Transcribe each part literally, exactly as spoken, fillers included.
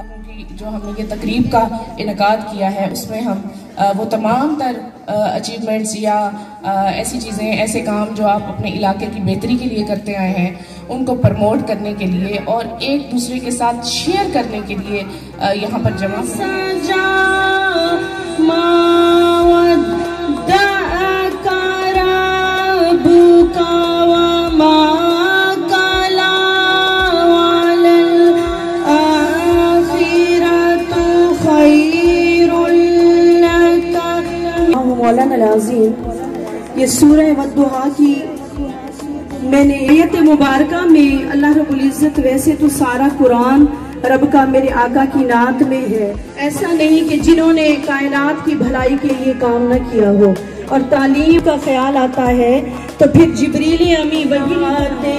क्योंकि जो हमने ये तकरीब का इनकाद किया है उसमें हम वो तमाम तर अचीवमेंट्स या ऐसी चीज़ें, ऐसे काम जो आप अपने इलाके की बेहतरी के लिए करते आए हैं उनको प्रमोट करने के लिए और एक दूसरे के साथ शेयर करने के लिए यहाँ पर जमा मौलाना अज़ीम। ये सूरह वद्दुहा की मैंने आयत मुबारका में अल्लाह रब्बुल इज़्ज़त, वैसे तो सारा कुरान रब का मेरे आका की नात में है, ऐसा नहीं कि जिन्होंने कायनात की भलाई के लिए काम न किया हो। और तालीम का ख्याल आता है तो फिर जिब्रील अमी वही आते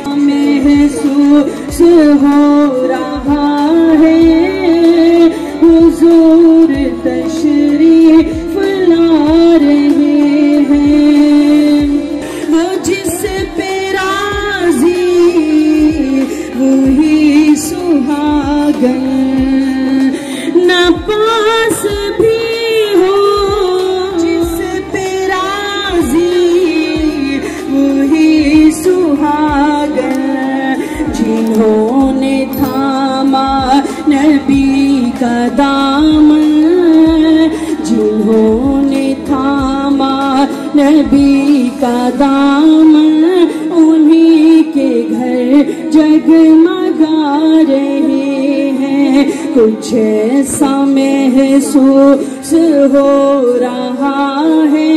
महसूस हो रहा है हुजूर तशरीफ ला रहे हैं। वो जिस पे राज़ी वही सुहागन, न पास भी हो जिस पे राज़ी वही सुहागन, जिन्होंने थामा नबी का दामन, जिन्होंने थामा नबी का दामन, उन्हीं के घर जगमगा रहे हैं। कुछ ऐसा महसूस हो रहा है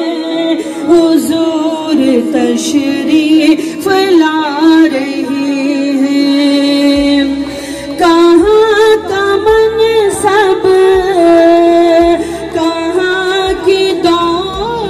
हुजूर तशरीफ ला रहे हैं। कहाँ का मन सब, कहाँ की दौड़,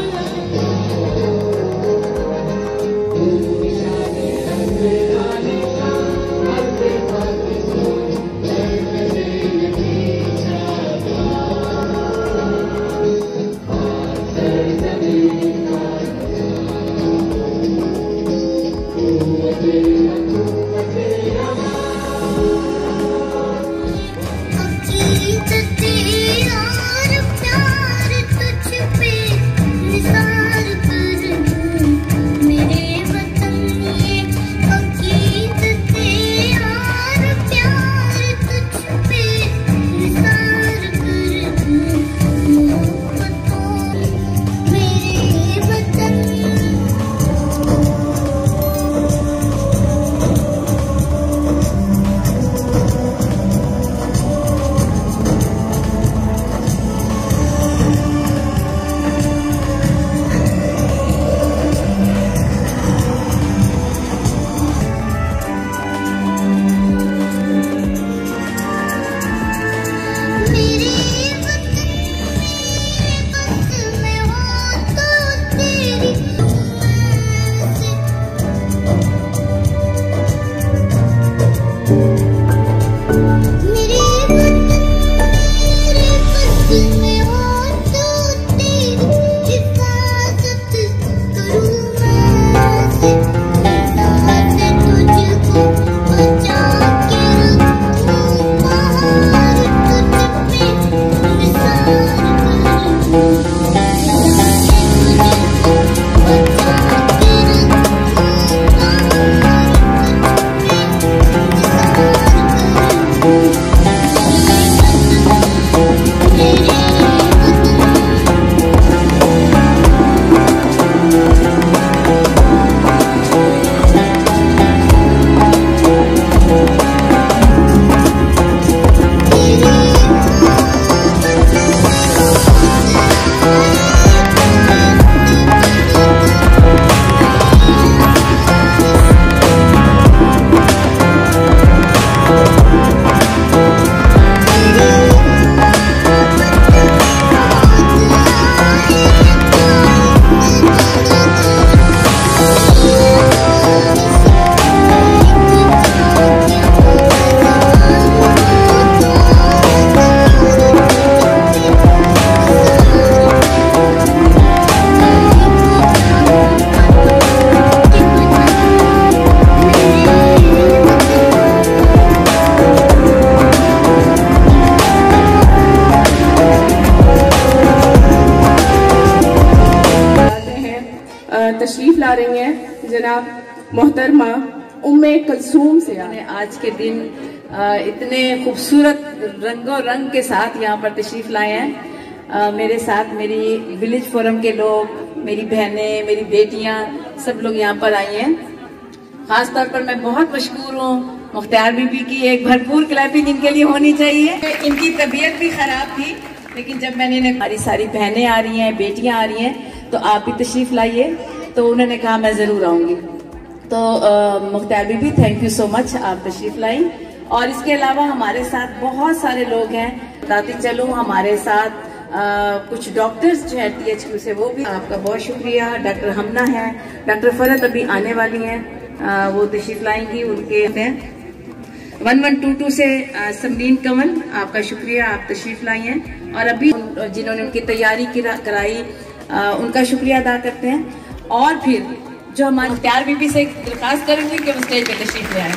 मोहतरमा उम्मे कलसूम से आज के दिन इतने खूबसूरत रंगों रंग के साथ यहाँ पर तशरीफ लाए हैं। मेरे साथ मेरी विलेज फोरम के लोग, मेरी बहनें, मेरी बेटियां, सब लोग यहाँ पर आई हैं। खास तौर पर मैं बहुत मशहूर हूँ मुख्तियार बीबी की, एक भरपूर क्लैपिंग इनके लिए होनी चाहिए। इनकी तबीयत भी खराब थी, लेकिन जब मैंने इन्हें हमारी सारी बहनें आ रही हैं, बेटियां आ रही हैं, तो आप भी तशरीफ लाइए, तो उन्होंने कहा मैं जरूर आऊंगी। तो Mukhtiyar Bibi thank you so much, आप तशरीफ लाई। और इसके अलावा हमारे साथ बहुत सारे लोग हैं। बताती चलूँ हमारे साथ आ, कुछ डॉक्टर्स जो है टी एच क्यू से, वो भी आपका बहुत शुक्रिया। डॉक्टर हमना है, डॉक्टर फरत अभी आने वाली हैं, वो तशरीफ लाएंगी। उनके हैं वन वन टू टू से समरीन कंवल, आपका शुक्रिया, आप तशरीफ लाई हैं। और अभी जिन्होंने उनकी तैयारी कराई आ, उनका शुक्रिया अदा करते हैं। और फिर जो हमारे मुख्तियार बीबी से दरखास्त करेंगे कि वो स्टेज पे तशरीफ ले आए।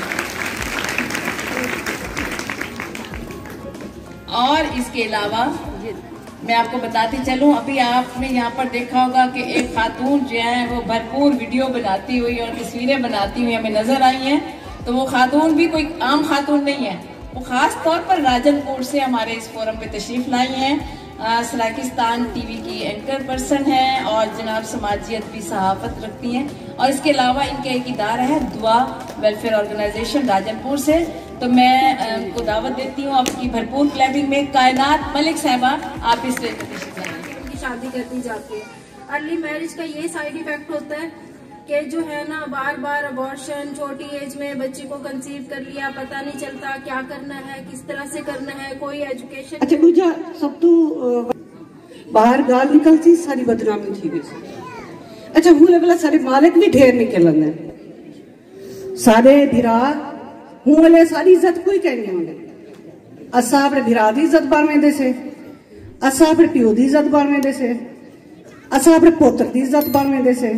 और इसके अलावा मैं आपको बताती चलूं, अभी आपने यहाँ पर देखा होगा कि एक खातून जो है वो भरपूर वीडियो बनाती हुई और तस्वीरें बनाती हुई हमें नजर आई हैं। तो वो खातून भी कोई आम खातून नहीं है, वो खास तौर पर राजनपुर से हमारे इस फोरम पे तशरीफ लाई हैं। सलाकिस्तान टीवी की एंकर पर्सन हैं और जनाब समाजियत भी सहाफत रखती हैं। और इसके अलावा इनका एक इदारा है दुआ वेलफेयर ऑर्गेनाइजेशन राजनपुर से। तो मैं उनको दावत देती हूँ आपकी भरपूर क्लैपिंग में। कायनात मलिक साहबा, आप इस स्टेज पर तशरीफ लाइए। उनकी शादी कर दी जाती है। अर्ली मैरिज का ये साइड इफेक्ट होता है कि जो है ना, बार बार अबॉर्शन, छोटी एज में बच्ची को कंसीव कर लिया, पता नहीं चलता क्या करना है, किस तरह से करना है, कोई एजुकेशन। अच्छा मुझे सब तो बाहर गाल निकलती सारी बदनामी थी गई। अच्छा हूँ लगला सारे मालिक भी ढेर निकलन है, सारे भिरा हूँ वाले सारी इज्जत कोई कहनी होंगे। असा अपने भिरा की इज्जत बारवेंदे से, असा अपने प्यो की इज्जत बारवेंदे से, असा अपने पुत्र की इज्जत बारवेंदे से।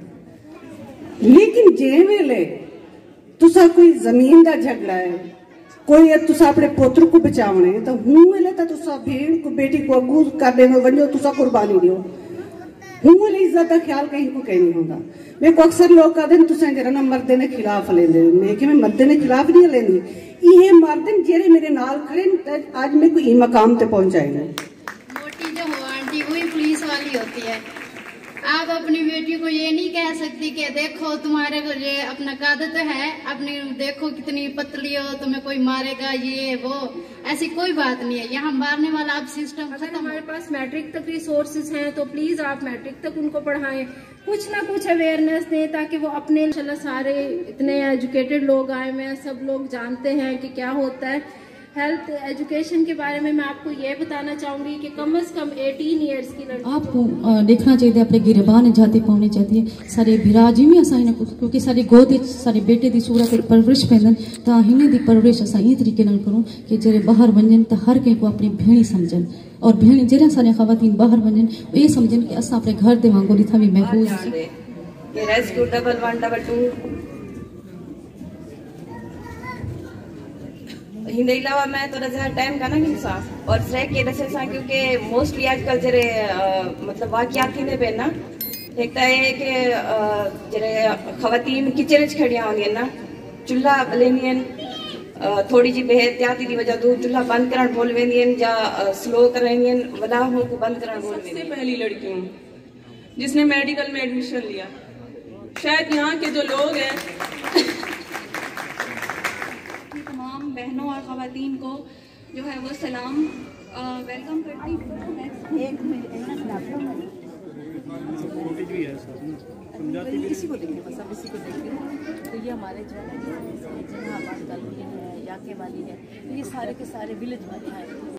लेकिन जे वेले तुसा कोई जमीन का झगड़ा है, कोई तुसा अपने पुत्र को बचावने, तो हूं वेले तो तुसा भेड़ को बेटी को अगू कर देवे वंजो, तुसा कुर्बानी दियो। हूं वेले इज्जत का ख्याल कहीं को कहीं नहीं होगा। मेरे को अक्सर लोग कहते हैं तुसा जरा ना मर्दे ने खिलाफ लेंदे, मैं कि मैं मर्दे ने खिलाफ नहीं लेंदी। ये मर्द जेरे मेरे नाल खड़े आज मेरे को ई मकाम ते पहुंचाएंगे। मोटी जो हो आंटी वही पुलिस वाली होती है। आप अपनी बेटी को ये नहीं कह सकती कि देखो तुम्हारे को ये अपना कादत है, अपनी देखो कितनी पतली हो, तुम्हें कोई मारेगा, ये वो, ऐसी कोई बात नहीं है। यहाँ मारने वाला अब सिस्टम। अगर हमारे पास मैट्रिक तक रिसोर्सेज हैं तो प्लीज आप मैट्रिक तक उनको पढ़ाएं, कुछ ना कुछ अवेयरनेस दें, ताकि वो अपने इंशाल्लाह सारे इतने एजुकेटेड लोग आए हुए हैं, सब लोग जानते हैं कि क्या होता है। हेल्थ एजुकेशन के बारे में मैं आपको ये बताना चाहूंगी कि कम से कम अठारह इयर्स की लड़की आपको देखना चाहिए, अपने गिरबान जाते पाने चाहिए। सारे भिराजी भी असा क्योंकि सारे गोद सारे बेटे की सूरत परवरिश पैदन, तो हिन की परवरिश असा ये तरीके करूँ कि जे बाहर वजन तो हर कंहिं को अपनी भेणी समझन, और भेण जैसे सारे ख़वातीन बाहर वजन ये समझन कि असा अपने घर के वांगुर इतना भी महफूज। हिंदे अलावा मैं थोड़ा सा टाइम का ना हिंसा और फ्रैक के दसे सा, क्योंकि मोस्टली आजकल जरे मतलब वाकयात थी पे ना एक है कि जरे खवातीन किचन च खड़िया होंगी ना, चूल्हा बलेंदियन, थोड़ी जी बेहतियाती की वजह तो चूल्हा बंद करण बोल वेंदियन या स्लो कराइंदियन, वला हो को बंद करण बोल वेंदियन। सबसे पहली लड़की हूँ जिसने मेडिकल में एडमिशन लिया। शायद यहाँ के जो लोग हैं बहनों और ख़वातीन को जो है वो सलाम वेलकम करती हूँ। इसी को देखें, बस अब इसी को देखें। तो ये हमारे जो है जनाब आजकल है, याके वाली है, तो ये सारे के सारे विलेज वाले हैं।